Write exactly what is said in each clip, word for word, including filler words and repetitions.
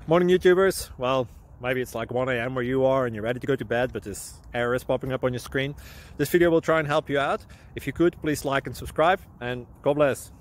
Morning YouTubers. Well, maybe it's like one A M where you are and you're ready to go to bed, but this error is popping up on your screen. This video will try and help you out. If you could, please like and subscribe, and God bless.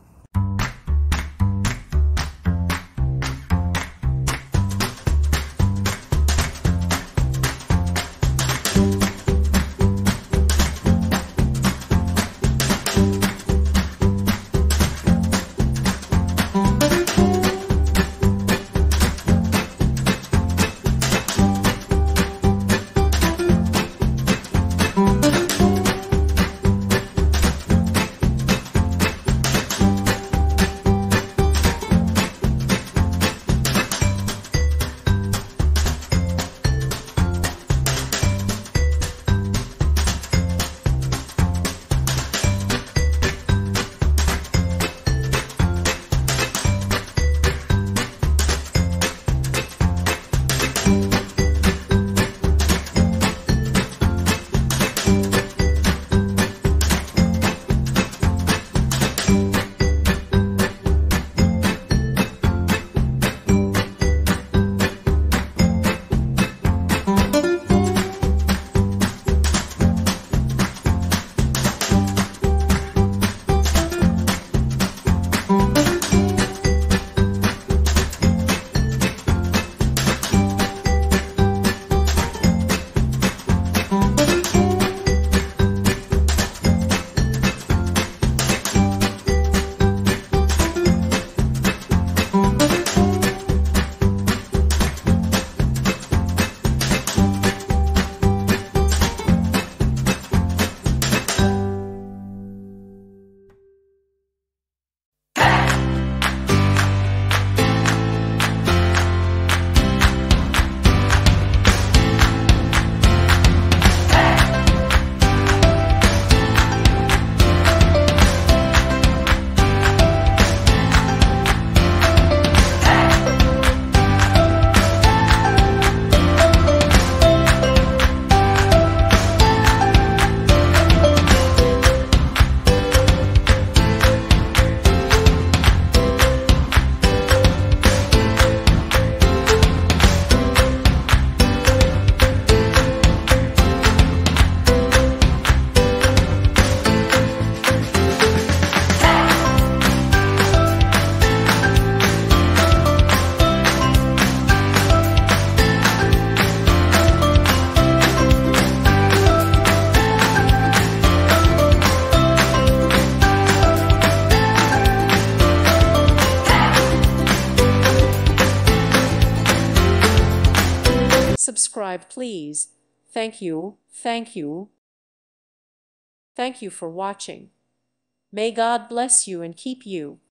Subscribe, please. Thank you, thank you. Thank you for watching. May God bless you and keep you.